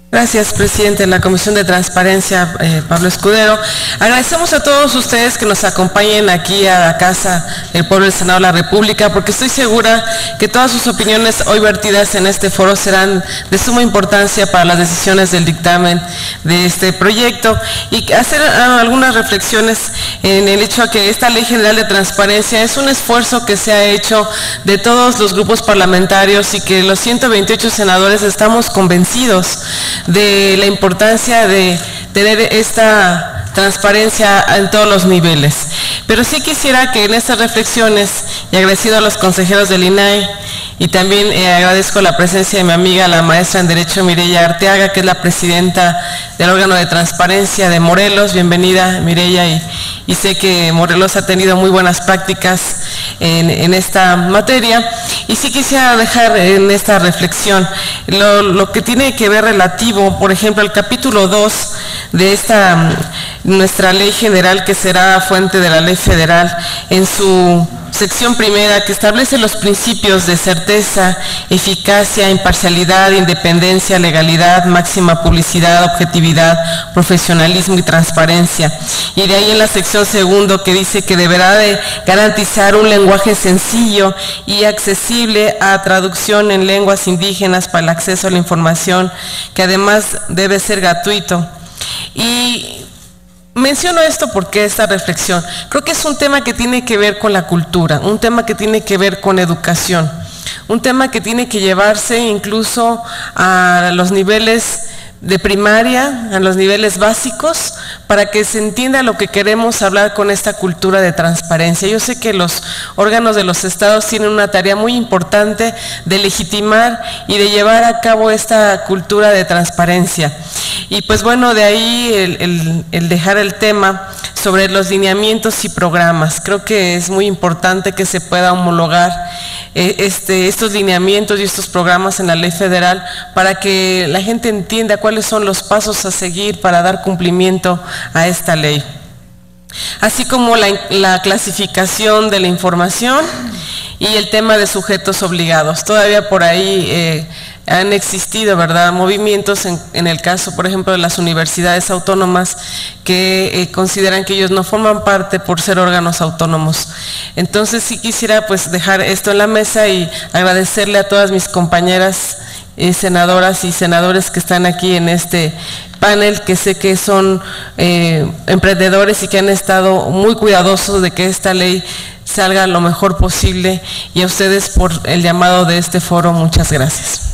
Gracias, presidente de la Comisión de Transparencia, Pablo Escudero. Agradecemos a todos ustedes que nos acompañen aquí a la Casa del Pueblo del Senado de la República, porque estoy segura que todas sus opiniones hoy vertidas en este foro serán de suma importancia para las decisiones del dictamen de este proyecto, y hacer algunas reflexiones en el hecho de que esta Ley General de Transparencia es un esfuerzo que se ha hecho de todos los grupos parlamentarios y que los 128 senadores estamos convencidos de la importancia de tener esta transparencia en todos los niveles. Pero sí quisiera que en estas reflexiones, y agradecido a los consejeros del INAI, y también agradezco la presencia de mi amiga, la maestra en Derecho Mireya Arteaga, que es la presidenta del órgano de transparencia de Morelos. Bienvenida, Mireya, y sé que Morelos ha tenido muy buenas prácticas en esta materia. Y sí quisiera dejar en esta reflexión lo que tiene que ver relativo, por ejemplo, el capítulo 2 de nuestra ley general, que será fuente de la ley federal, en su sección primera, que establece los principios de certeza, eficacia, imparcialidad, independencia, legalidad, máxima publicidad, objetividad, profesionalismo y transparencia. Y de ahí en la sección segundo, que dice que deberá de garantizar un lenguaje sencillo y accesible a traducción en lenguas indígenas para el acceso a la información, que además debe ser gratuito. Y menciono esto porque esta reflexión, creo que es un tema que tiene que ver con la cultura, un tema que tiene que ver con educación, un tema que tiene que llevarse incluso a los niveles de primaria, a los niveles básicos, para que se entienda lo que queremos hablar con esta cultura de transparencia. Yo sé que los órganos de los estados tienen una tarea muy importante de legitimar y de llevar a cabo esta cultura de transparencia. Y pues bueno, de ahí el dejar el tema sobre los lineamientos y programas. Creo que es muy importante que se pueda homologar estos lineamientos y estos programas en la ley federal, para que la gente entienda cuáles son los pasos a seguir para dar cumplimiento a esta ley. Así como la clasificación de la información y el tema de sujetos obligados. Todavía por ahí han existido, ¿verdad?, movimientos en el caso, por ejemplo, de las universidades autónomas, que consideran que ellos no forman parte por ser órganos autónomos. Entonces sí quisiera pues dejar esto en la mesa y agradecerle a todas mis compañeras senadoras y senadores que están aquí en este panel, que sé que son emprendedores y que han estado muy cuidadosos de que esta ley salga lo mejor posible, y a ustedes por el llamado de este foro, muchas gracias.